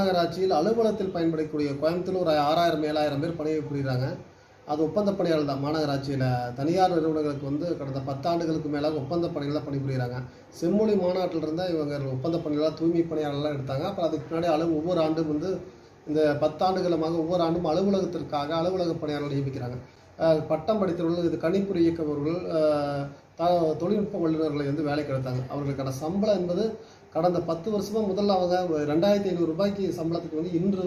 மாநகராட்சியில் அலுவலகத்தில் பயன்படக்கூடிய கோயம்புத்தூர் ஒரு 6000 7000 பேர் பணிபுரிகிறாங்க. அது ஒப்பந்த பணியாளர் தான். மாநகராட்சியில் தனியார் நிறுவனங்களுக்கு கடந்த 10 ஆண்டுகளுக்கு மேலாக ஒப்பந்த பணியில் பணிபுரிகிறாங்க. செம்மொழி மாநாட்டில் இருந்தால் இவங்க ஒப்பந்த பணியாளர் தூய்மை பணியாளர்லாம் எடுத்தாங்க. அப்புறம் அதுக்கு முன்னாடி ஒவ்வொரு ஆண்டும் இந்த 10 ஆண்டுகளமாக ஒவ்வொரு ஆண்டும் அலுவலகத்திற்காக அலுவலக பணியாளர்கள் நியமிக்கிறாங்க. பட்டம் படித்தவர்கள், இது கணிப்பொறி இயக்குபவர்கள், தொழில்நுட்ப வல்லுநர்களை வேலைக்கு எடுத்தாங்க. அவர்களுக்கான சம்பளம் என்பது கடந்த 10 வருஷமாக முதல்ல அவங்க 2500 ரூபாய்க்கு சம்பளத்துக்கு இன்று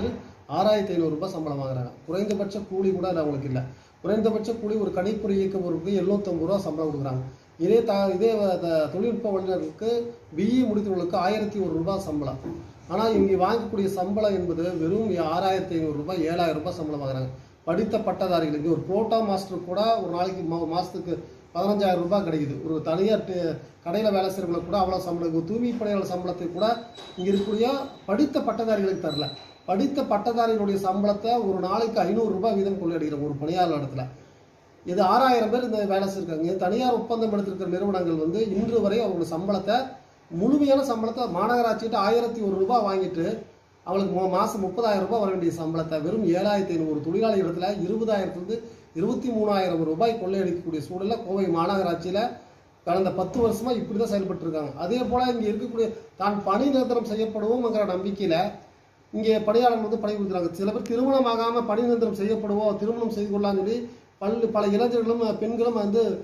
6500 ரூபாய் சம்பளம் வாங்குறாங்க. குறைந்தபட்ச கூலி கூட அவங்களுக்கு இல்லை. குறைந்தபட்ச கூலி ஒரு கணிப்பொறி இயக்குபவருக்கு 750 ரூபா சம்பளம் கொடுக்குறாங்க. இதே தொழில்நுட்ப வல்லுநருக்கு BE முடித்தவர்களுக்கு 1001 ரூபாய் சம்பளம். ஆனால் இங்கே வாங்கக்கூடிய சம்பளம் என்பது வெறும் 6500 ரூபாய் 7000 ரூபாய் சம்பளம் வாங்குறாங்க. படித்த பட்டதாரிகளுக்கு ஒரு புரோட்டா மாஸ்டர் கூட ஒரு நாளைக்கு மாதத்துக்கு 15000 ரூபாய் கிடைக்குது. ஒரு தனியார் கடையில் வேலை செய்கிறவங்களுக்கு கூட அவ்வளோ சம்பளம். தூய்மை பணியாளர் சம்பளத்தை கூட இங்கே இருக்கக்கூடிய படித்த பட்டதாரிகளுக்கு தரல. படித்த பட்டதாரிகளுடைய சம்பளத்தை ஒரு நாளைக்கு 500 ரூபாய் வீதம் கொள்ளையடிக்கிறோம் ஒரு பணியாளர் இடத்துல. இது 6000 பேர் இந்த வேலை செய்யிருக்காங்க. தனியார் ஒப்பந்தம் எடுத்திருக்கிற நிறுவனங்கள் இன்று வரை அவங்களுடைய சம்பளத்தை முழுமையான சம்பளத்தை மாநகராட்சிகிட்ட 1001 ரூபாய் வாங்கிட்டு அவங்களுக்கு மாதம் 30000 ரூபாய் வர வேண்டிய சம்பளத்தை வெறும் 7500 தொழிலாளி இடத்துல 20000 23,000 ரூபாய் கொள்ளையடிக்கக்கூடிய சூழல்ல கோவை மாநகராட்சியில் கடந்த 10 வருஷமா இப்படி தான் செயல்பட்டு இருக்காங்க. அதே போல இங்கே இருக்கக்கூடிய தான் பணி நிரந்தரம் செய்யப்படுவோம்ங்கிற நம்பிக்கையில இங்கே பணியாளர்கள் பணிபுரிகிறாங்க. சில பேர் திருமணம் ஆகாம பணி நிரந்தரம் செய்யப்படுவோம், திருமணம் செய்து கொள்ளலாம்னு சொல்லி பல இளைஞர்களும் பெண்களும்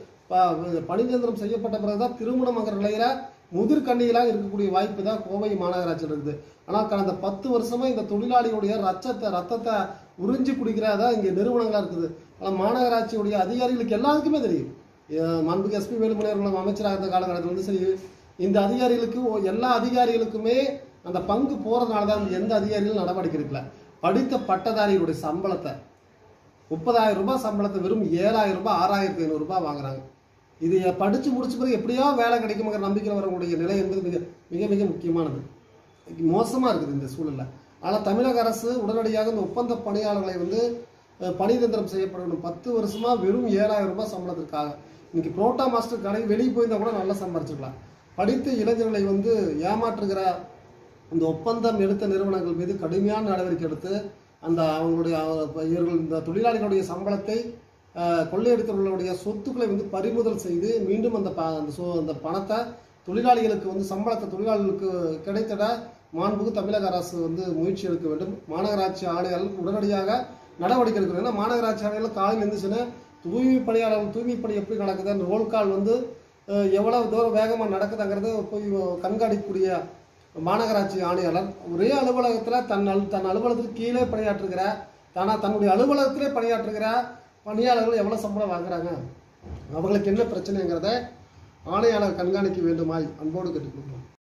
பணி நிரந்தரம் செய்யப்பட்ட பிறகுதான் திருமணம்ங்கிற நிலையில முதிர்கண்ணிகளாக இருக்கக்கூடிய வாய்ப்பு தான் கோவை மாநகராட்சியில் இருக்குது. ஆனால் கடந்த 10 வருஷமா இந்த தொழிலாளியுடைய ரத்தத்தை உறிஞ்சி குடிக்கிறதா இங்கே நிறுவனங்களா இருக்குது. ஆனால் மாநகராட்சியுடைய அதிகாரிகளுக்கு எல்லாருக்குமே தெரியும். மாண்புமிகு SP வேலுமணி அவர்கள் அமைச்சராக இருந்த காலகட்டத்தில் சரி, இந்த அதிகாரிகளுக்கு எல்லா அதிகாரிகளுக்குமே அந்த பங்கு போறதுனால தான் எந்த அதிகாரிகளும் நடவடிக்கை எடுக்கல. படித்த பட்டதாரிகளுடைய சம்பளத்தை 30000 ரூபாய் சம்பளத்தை வெறும் 7000 ரூபாய் 6500 ரூபாய் வாங்குறாங்க. இது படிச்சு முடிச்ச பிறகு எப்படியோ வேலை கிடைக்குங்கிற நம்பிக்கையில் வரக்கூடிய நிலை என்பது மிக மிக முக்கியமானது. மோசமா இருக்குது இந்த சூழல்ல. ஆனால் தமிழக அரசு உடனடியாக இந்த ஒப்பந்த பணியாளர்களை பணி நிரந்தரம் செய்யப்படணும். 10 வருஷமா வெறும் 7000 ரூபாய் சம்பளத்திற்காக இன்னைக்கு புரோட்டா மாஸ்டர் கடைக்கு வெளியே போயிருந்தா கூட நல்லா சம்பாரிச்சுக்கலாம். படித்த இளைஞர்களை ஏமாற்றுகிற இந்த ஒப்பந்தம் எடுத்த நிறுவனங்கள் மீது கடுமையான நடவடிக்கை எடுத்து இவர்கள் இந்த தொழிலாளிகளுடைய சம்பளத்தை கொள்ளையடித்தவர்களுடைய சொத்துக்களை பறிமுதல் செய்து மீண்டும் அந்த பணத்தை தொழிலாளிகளுக்கு சம்பளத்தை தொழிலாளிகளுக்கு கிடைத்திட மாண்புமிகு தமிழக அரசு முயற்சி எடுக்க வேண்டும். மாநகராட்சி ஆணையாளர்கள் உடனடியாக நடவடிக்கை எடுக்கணும். ஏன்னா மாநகராட்சி ஆணையாளர் காலையில் இருந்துச்சுன்னா தூய்மை பணியாளர்கள் தூய்மை பணி எப்படி நடக்குது, அந்த ரோல் கால் எவ்வளவு தூரம் வேகமாக நடக்குதுங்கிறத போய் கண்காணிக்கக்கூடிய மாநகராட்சி ஆணையாளர் ஒரே அலுவலகத்தில் தன் அலுவலகத்துக்கு கீழே பணியாற்றுகிற தன்னுடைய அலுவலகத்திலே பணியாற்றுகிற பணியாளர்கள் எவ்வளவு சம்பளம் வாங்குறாங்க, அவங்களுக்கு என்ன பிரச்சனைங்கிறத ஆணையாளர் கண்காணிக்க வேண்டுமாய் அன்போடு கேட்டுக்கொள்கிறோம்.